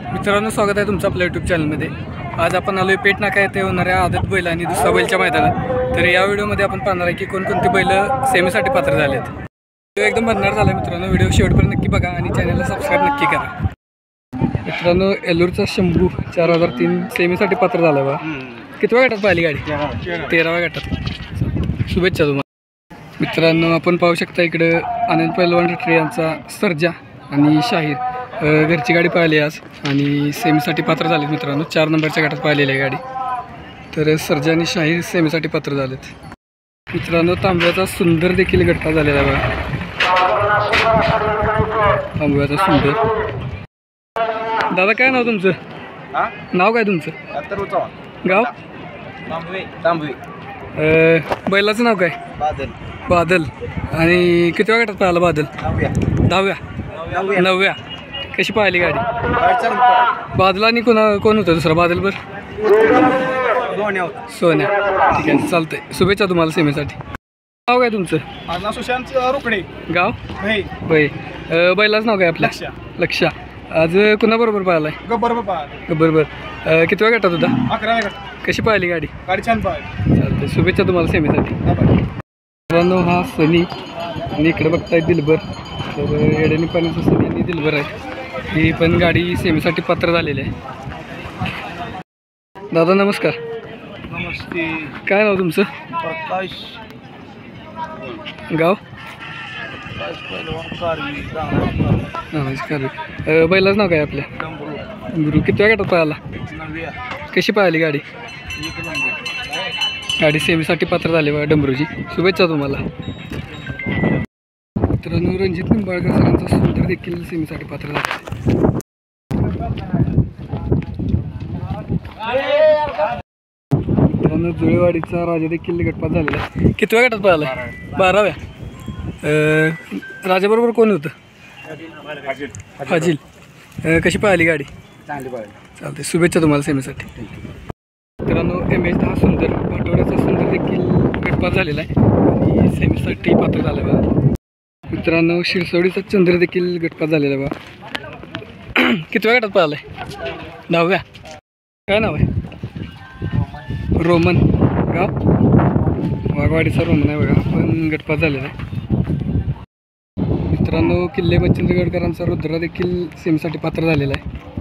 मित्रांनो, स्वागत आहे तुमचं आपल्या यूट्यूब चॅनलमध्ये। आज आपण आलोय पेट नाका येथे होणाऱ्या आदत बैल आणि दुसरा बैलच्या मैदानात। तर या व्हिडिओमध्ये आपण पाहणार आहे की कोणकोणती बैल सेमीसाठी पात्र झालेत। व्हिडिओ एकदम भरणार झाला मित्रांनो, व्हिडिओ शेवटपर्यंत नक्की बघा आणि चॅनलला सबस्क्राईब नक्की करा। मित्रांनो, एलूरचा शंभू 4003 सेमीसाठी पात्र झाला बा। कितव्या गटात पाहिली गाडी? 13व्या गटात। शुभेच्छा तुम्हाला मित्रांनो। आपण पाहू शकता इकडे आनंद पहिलवान ट्रे यांचा सर्जा आणि शाहीर घरची गाडी पाहिली आज आणि सेमीसाठी पात्र झालेत मित्रांनो। 4 नंबरच्या गटात पाहिलेली आहे गाडी। तर सर्जा आणि शाहीर सेमीसाठी पात्र झालेत मित्रांनो। तांब्याचा सुंदर देखील गटपा झालेला आहे बघा। तांब्याचा सुंदर। दादा, काय नाव तुमचं? नाव काय तुमचं? गाव? बैलाचं नाव काय? बादल। आणि कितव्या गटात पाहिला बादल? 10व्या 9व्या। कशी पाहिली गाडी? बादल आणि कोण होतं दुसरा बादल? बर, सोन्या। ठीक आहे, चालतंय। शुभेच्छा तुम्हाला सेमीसाठी। नाव काय तुमचं? सुशांत रोकडे। गाव? भाई। बैलाचं नाव काय आपल्या? लक्षा। आज कुणाबरोबर पाहिलाय? गब्बर। कितव्या गटात होता? 11व्या गटात। कशी पाहिली गाडी? छान पाहिली। चालतंय, शुभेच्छा तुम्हाला सेमीसाठी। मित्रांनो, हा सनी आणि इकडे बघताय दिलबर। तर येड्यानी पाण्याचं सनी आणि दिलबर आहे। ही पण गाडी सेमीसाठी पात्र झालेली आहे। दादा नमस्कार। नमस्ते। काय नाव तुमचं? प्रकाश। गाव? बैलाच नाव काय आपल्या? गुरु। कितव्या गटात पाहिला? 9व्या। कशी पाहिली गाडी? गाडी सेमीसाठी पात्र झाली बघा डंबरूची। शुभेच्छा तुम्हाला मित्रांनो। रणजित निंबाळकर सरांचा सुंदर देखील सेमीसाठी पात्र झाला। मित्रांनो, जुळेवाडीचा राजा देखील गटपात झालेला आहे। कितव्या गटात पाहिला? 12व्या। राजाबरोबर कोण होतं? फाजिल। कशी पाहिली गाडी? चांगली पाहिली। चालते, शुभेच्छा तुम्हाला सेमीसाठी। मित्रांनो, MS10 सुंदर पाटोड्याचा सुंदर देखील गटपात झालेला आहे आणि सेमीसाठी पात्र झाला आहे बघा। मित्रांनो, शिरसोडीचा चंद्र देखील गटपात झालेला आहे बघा। कितव्या गटात पाहिलाय? 10व्या। काय नाव आहे? रोमन। गाव? वाघवाडीचा रोमन आहे बघा। पण गटपात झालेला आहे मित्रांनो। किल्ले बच्चंद्रगडकरांचा रुद्रा देखील सेमीसाठी पात्र झालेला आहे।